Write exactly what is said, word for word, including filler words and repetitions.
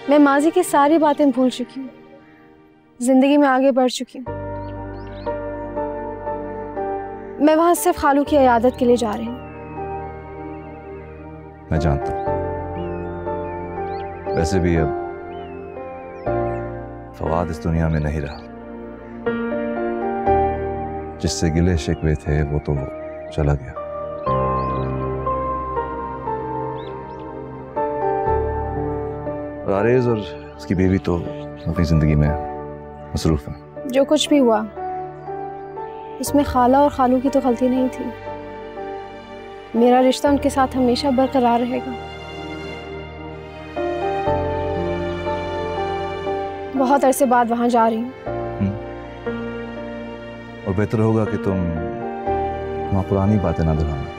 मैं माजी की सारी बातें भूल चुकी हूँ, जिंदगी में आगे बढ़ चुकी हूँ। मैं वहां सिर्फ खालू की इयादत के लिए जा रही हूँ। मैं जानता हूँ, वैसे भी अब फवाद इस दुनिया में नहीं रहा। जिससे गिले शिकवे थे वो तो वो चला गया। और आरेज और उसकी बेबी तो अपनी जिंदगी में मसरूफ है। जो कुछ भी हुआ उसमें खाला और खालू की तो गलती नहीं थी। मेरा रिश्ता उनके साथ हमेशा बरकरार रहेगा। बहुत अरसे बाद वहां जा रही हूँ। और बेहतर होगा कि तुम वहां पुरानी बातें ना दोहराना।